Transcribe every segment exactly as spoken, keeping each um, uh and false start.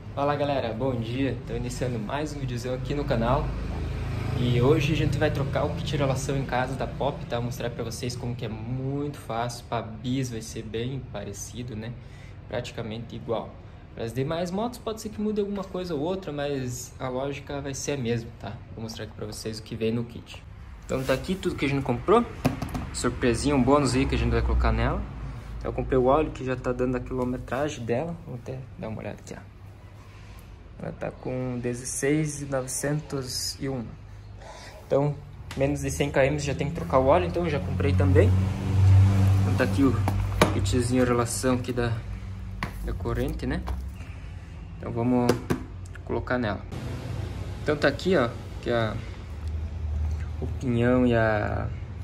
Fala galera, bom dia, estou iniciando mais um videozão aqui no canal. E hoje a gente vai trocar o kit de relação em casa da Pop, tá? Vou mostrar para vocês como que é muito fácil. Para a Bis vai ser bem parecido, né? Praticamente igual. Para as demais motos pode ser que mude alguma coisa ou outra, mas a lógica vai ser a mesma, tá? Vou mostrar aqui para vocês o que vem no kit. Então tá aqui tudo que a gente comprou. Surpresinha, um bônus aí que a gente vai colocar nela. Eu comprei o óleo que já tá dando a quilometragem dela. Vou até dar uma olhada aqui, ó. Ela tá com dezesseis mil novecentos e um. Então, menos de cem quilômetros já tem que trocar o óleo, então eu já comprei também. Então tá aqui o kitzinho relação aqui da, da corrente, né? Então vamos colocar nela. Então tá aqui, ó, que a, o pinhão e a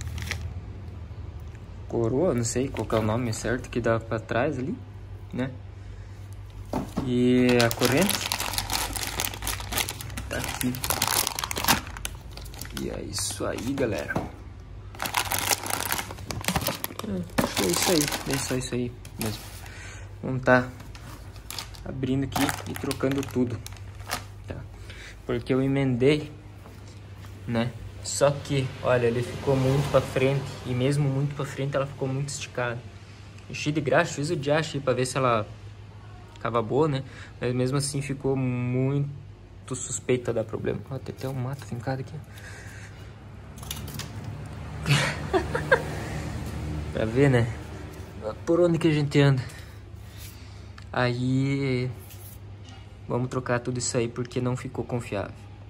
coroa, não sei qual que é o nome certo, que dá pra trás ali, né? E a corrente. Tá aqui. E é isso aí, galera. É, acho que é isso aí. É só isso aí mesmo. Vamos tá abrindo aqui e trocando tudo. Tá? Porque eu emendei, né? Só que, olha, ele ficou muito pra frente. E mesmo muito pra frente, ela ficou muito esticada. Enchi de graxa, fiz o diacho pra ver se ela ficava boa, né? Mas mesmo assim ficou muito suspeita dar problema. Ó, tem até um mato fincado aqui. Pra ver, né? Por onde que a gente anda. Aí vamos trocar tudo isso aí porque não ficou confiável.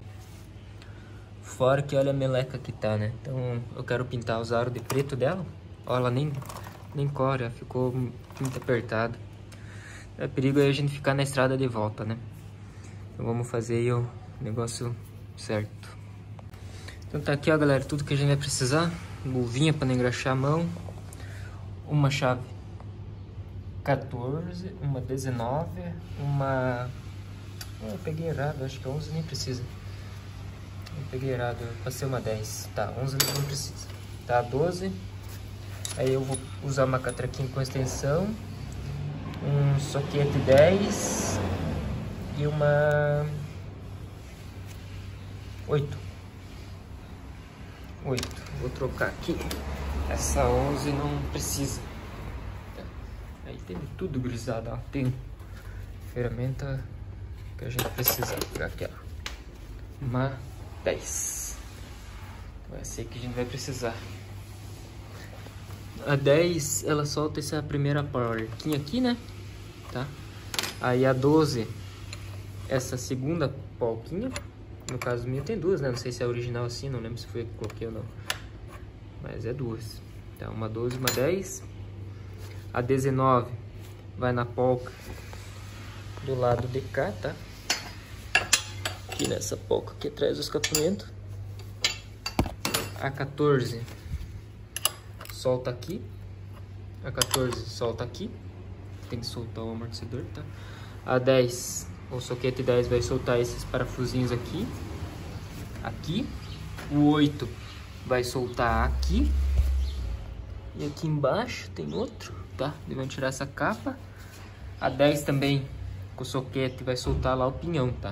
Fora que olha a meleca que tá, né? Então eu quero pintar os aros de preto dela. Ó, ela nem, nem corre, ela ficou muito apertada. É perigo aí a gente ficar na estrada de volta, né? Então vamos fazer aí o negócio certo. Então tá aqui, ó, galera, tudo que a gente vai precisar. Luvinha para não engraxar a mão. Uma chave quatorze, uma dezenove, uma... Oh, eu peguei errado, acho que onze nem precisa. Eu peguei errado, eu passei uma dez. Tá, onze não precisa. Tá, doze. Aí eu vou usar uma catraquinha com extensão. Um soquete dez. E uma... oito. oito. Vou trocar aqui. Essa onze não precisa. Aí tem tudo gurizada, ó. Tem ferramenta que a gente precisa. Vou pegar aqui, ó. Uma dez. Vai ser que a gente vai precisar. A dez, ela solta essa primeira porquinha aqui, né? Tá? Aí a doze, essa segunda polquinha. No caso minha tem duas, né? Não sei se é original assim, não lembro se foi eu que coloquei ou não. Mas é duas. Então, uma doze, uma dez. A dezenove vai na polca do lado de cá, tá? Aqui nessa polca aqui atrás do escapamento. A quatorze solta aqui. A quatorze solta aqui. Tem que soltar o amortecedor, tá? A dez, o soquete dez vai soltar esses parafusinhos aqui. Aqui. O oito vai soltar aqui. E aqui embaixo tem outro, tá? Devemos tirar essa capa. A dez também, com o soquete, vai soltar lá o pinhão, tá?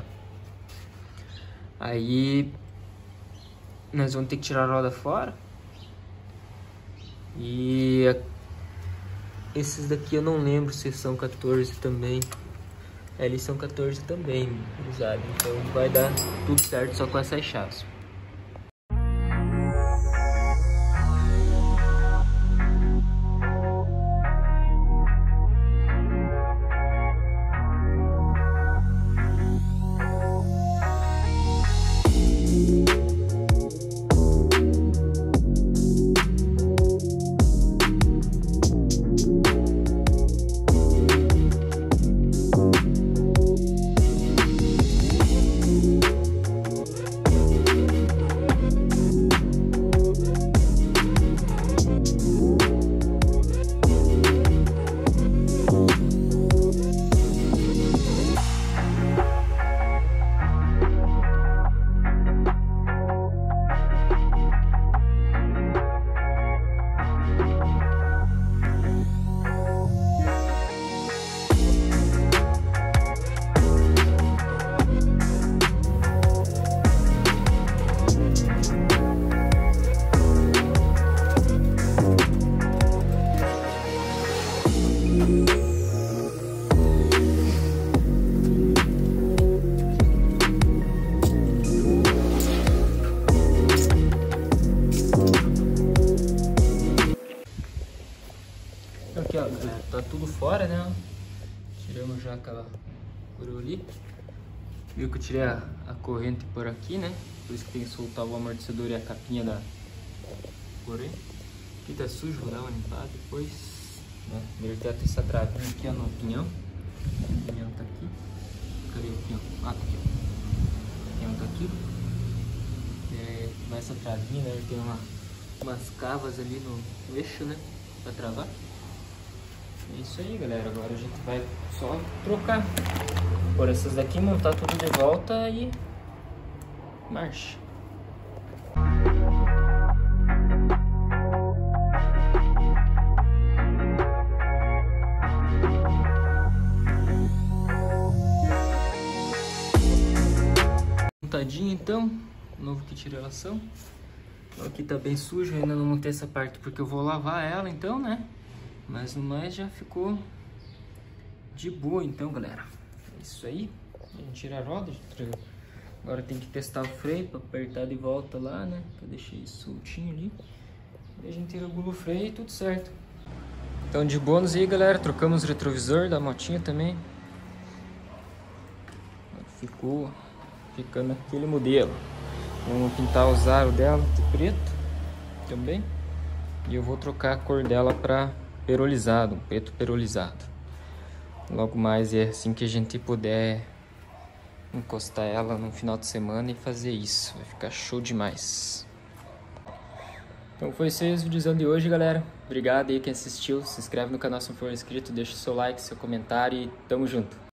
Aí nós vamos ter que tirar a roda fora. E esses daqui eu não lembro se são quatorze também. É, eles são quatorze também, usado. Então vai dar tudo certo só com essas chaves. furou ali. Viu que eu tirei a, a corrente por aqui, né? Por isso que tem que soltar o amortecedor e a capinha da corrente. Aqui tá sujo, vou dar uma limpada depois. Né? Inverter até essa travinha aqui, ó, no pinhão. O pinhão tá aqui. Cadê o pinhão? Ah, tá aqui, ó. O pinhão tá aqui. É, vai essa travinha, né? Tem uma, umas cavas ali no, no eixo, né? Pra travar. É isso aí, galera. Agora a gente vai só trocar. Por essas daqui, montar tudo de volta e marcha. Montadinho então, novo kit de relação. Aqui tá bem sujo, ainda não montei essa parte porque eu vou lavar ela então, né? Mas no mais já ficou de boa então, galera. É isso aí. A gente tira a roda. Agora tem que testar o freio para apertar de volta lá, né? Que eu deixei soltinho ali. E a gente regula o freio e tudo certo. Então de bônus aí, galera. Trocamos o retrovisor da motinha também. Ficou ficando aquele modelo. Vamos pintar o aro dela de preto também. E eu vou trocar a cor dela para perolizado, um preto perolizado. Logo mais é assim que a gente puder encostar ela no final de semana e fazer isso. Vai ficar show demais. Então foi isso aí o vídeo de hoje, galera. Obrigado aí quem assistiu. Se inscreve no canal se não for inscrito, deixa o seu like, seu comentário e tamo junto.